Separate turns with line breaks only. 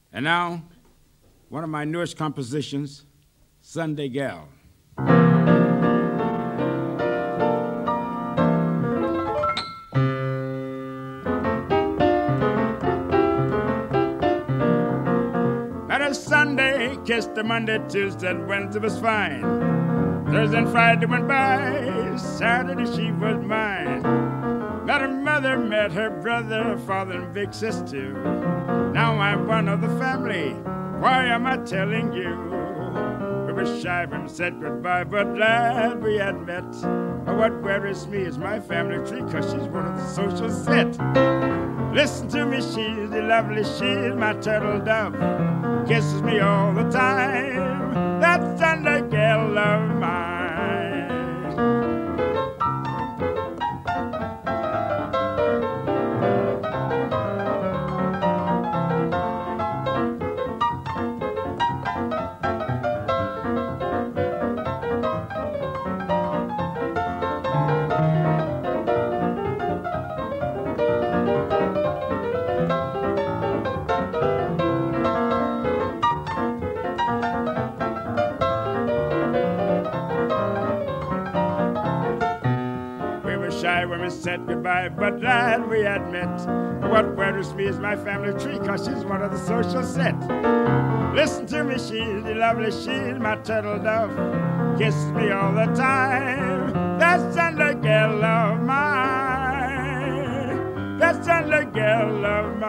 And now, one of my newest compositions, Sunday Gal. That is Sunday, kissed her Monday, Tuesday, and Wednesday was fine. Thursday and Friday went by, Saturday she was mine. Met her mother, met her brother, her father, and big sister. Now I'm one of the family. Why am I telling you? We were shy when we said goodbye, but glad we had met. But what worries me is my family tree, 'cause she's one of the social set. Listen to me, she's the lovely, she's my turtle dove. Kisses me all the time, that Sunday gal of mine. Shy when we said goodbye, but glad we had met. What worries me is my family tree, 'cause she's one of the social set. Listen to me, she's the lovely, she's my turtle dove. Kisses me all the time, that Sunday girl of mine. That Sunday girl of mine.